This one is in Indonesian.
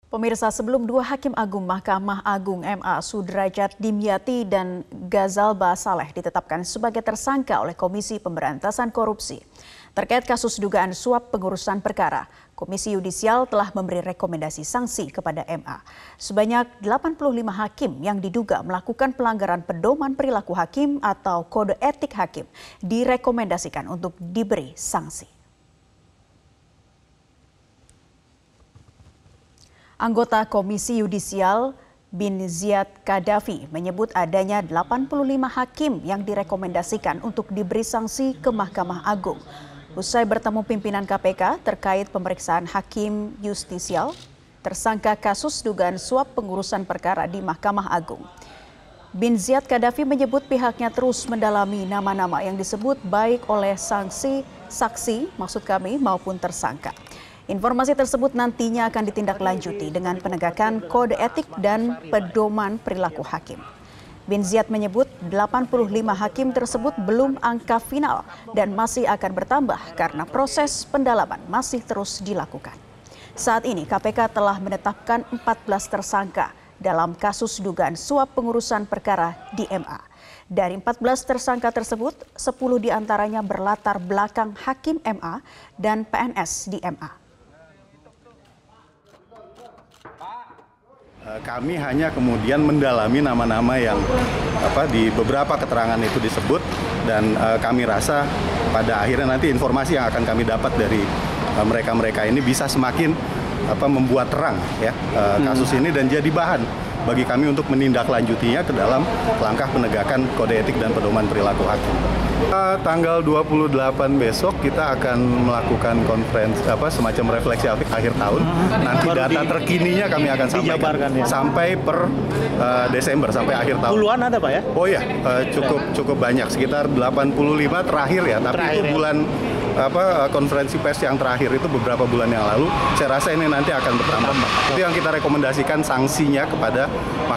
Pemirsa, sebelum dua Hakim Agung Mahkamah Agung MA Sudrajat Dimyati dan Ghazalba Saleh ditetapkan sebagai tersangka oleh Komisi Pemberantasan Korupsi. Terkait kasus dugaan suap pengurusan perkara, Komisi Yudisial telah memberi rekomendasi sanksi kepada MA. Sebanyak 85 hakim yang diduga melakukan pelanggaran pedoman perilaku hakim atau kode etik hakim direkomendasikan untuk diberi sanksi. Anggota Komisi Yudisial bin Ziyad Qaddafi menyebut adanya 85 hakim yang direkomendasikan untuk diberi sanksi ke Mahkamah Agung. Usai bertemu pimpinan KPK terkait pemeriksaan hakim justisial tersangka kasus dugaan suap pengurusan perkara di Mahkamah Agung. Bin Ziyad Qaddafi menyebut pihaknya terus mendalami nama-nama yang disebut baik oleh saksi maupun tersangka. Informasi tersebut nantinya akan ditindaklanjuti dengan penegakan kode etik dan pedoman perilaku hakim. Bin Ziyad menyebut 85 hakim tersebut belum angka final dan masih akan bertambah karena proses pendalaman masih terus dilakukan. Saat ini KPK telah menetapkan 14 tersangka dalam kasus dugaan suap pengurusan perkara di MA. Dari 14 tersangka tersebut, 10 diantaranya berlatar belakang hakim MA dan PNS di MA. Kami hanya kemudian mendalami nama-nama yang di beberapa keterangan itu disebut, dan kami rasa pada akhirnya nanti informasi yang akan kami dapat dari mereka-mereka ini bisa semakin membuat terang ya kasus ini dan jadi bahan bagi kami untuk menindaklanjutinya ke dalam langkah penegakan kode etik dan pedoman perilaku hakim. Tanggal 28 besok kita akan melakukan konferensi semacam refleksi akhir tahun. Nanti data terkininya kami akan sampaikan ya, sampai per Desember, sampai akhir tahun. Puluhan ada Pak ya? Oh ya, cukup banyak, sekitar 85 terakhir ya. Tapi itu bulan konferensi pers yang terakhir itu beberapa bulan yang lalu. Saya rasa ini nanti akan bertambah. Itu yang kita rekomendasikan sanksinya kepada